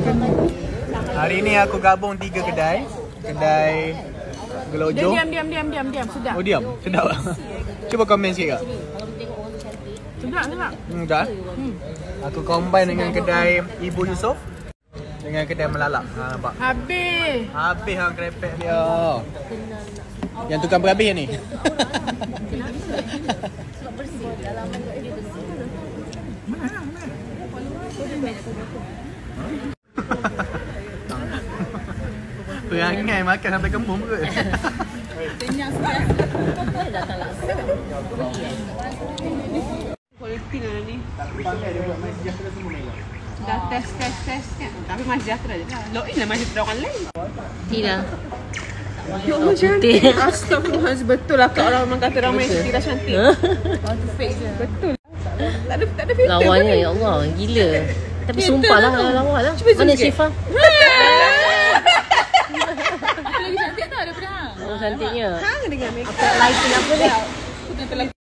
Hari ni aku gabung 3 kedai. Kedai Gelojo. Diam. Sedap. Oh diam, sedap. Cuba komen sikit kak. Sedap. Dah. Aku combine dengan kedai Ibu Yusof dengan kedai Melalak. Ha, nampak? Habis hang krepek dia. Yang tukang berhabis ni. Perangai makan sampai kembung ke? Tenyak sikit. Datang langsung. Kualiti lah ni. Dah test kan. Tapi Mas Jatra je lah. Loin lah Mas Jatra orang lain. Tidak. Ya Allah cantik. Astagfirullahaladzim. Betul lah kak orang memang kata ramai Tira cantik. Fake je. Betul. Tak ada filter. Lawannya ya Allah, gila. Tapi sumpah lah lawa lah. Mana Syifa? Lagi cantik tau daripada hang. Oh cantiknya. Hang dengan makeup. Lighting apa ni?